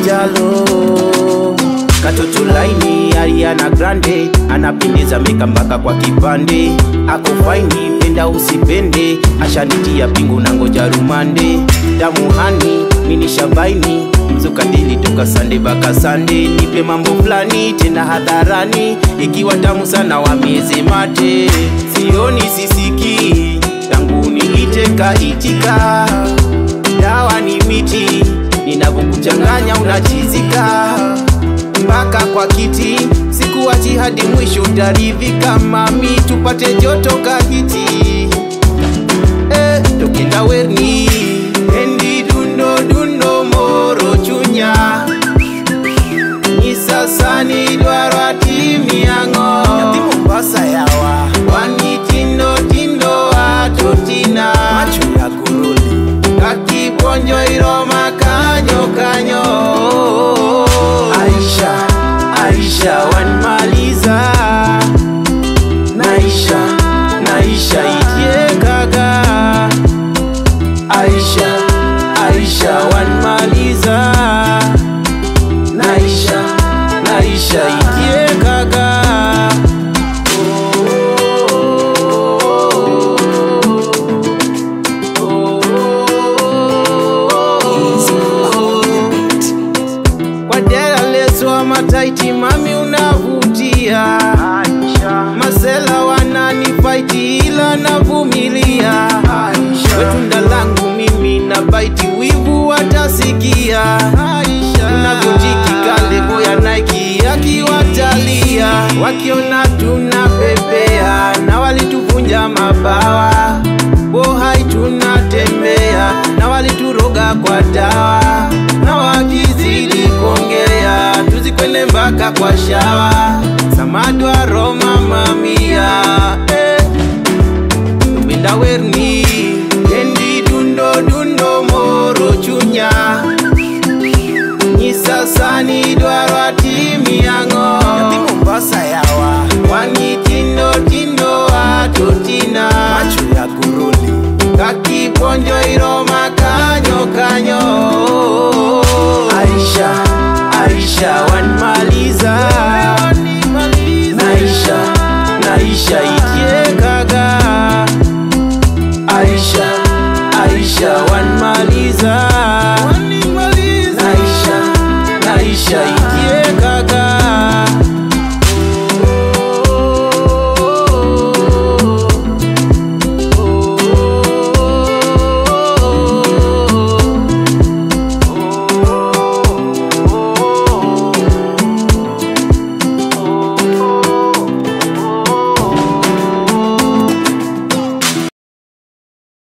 jalo. Katoto laini Ariana Grande, anapendeza meka mpaka kwa kipande. Ako faini penda usipende, ashanitia pingu na ngoja rumande. Damu hani mini shabaini, mzuka dili toka sande baka sande. Nipe mambo fulani tena hadharani, ikiwa tamu sana wamieze mate. Sioni sisiki, tangu niliteka itika. Dawa ni miti, ninapokuchanganya unachizika. Mpaka kwa kiti, sikuachi hadi mwisho utaridhika. Mami tupate joto kahiti, tokenda werni endi dundo dundo moro chunya. Nisasani dwarwa timiango yatimu basa yawa wani tindo tindo atotina machu ya kuruli kaki ponjo iroma kanyo kanyo. Aisha wanmaliza, Naisha itie kaga. Aisha wanmaliza, Naisha itie kaga. Kwa dera leso mataiti mami unavutia. Masela wanani fighti ila navumilia. Wetunda langu mimi na baiti wivu watasikia. Unavunjiki kalebo ya Nike akiwatalia. Wakiona tunapepea na walitufunja mabawa. Bohai tunatembea na walituroga kwa dawa. Na wakizidi kuongea tuzikwende mpaka kwa shawa. Samadwa Roma mamia, tupenda werni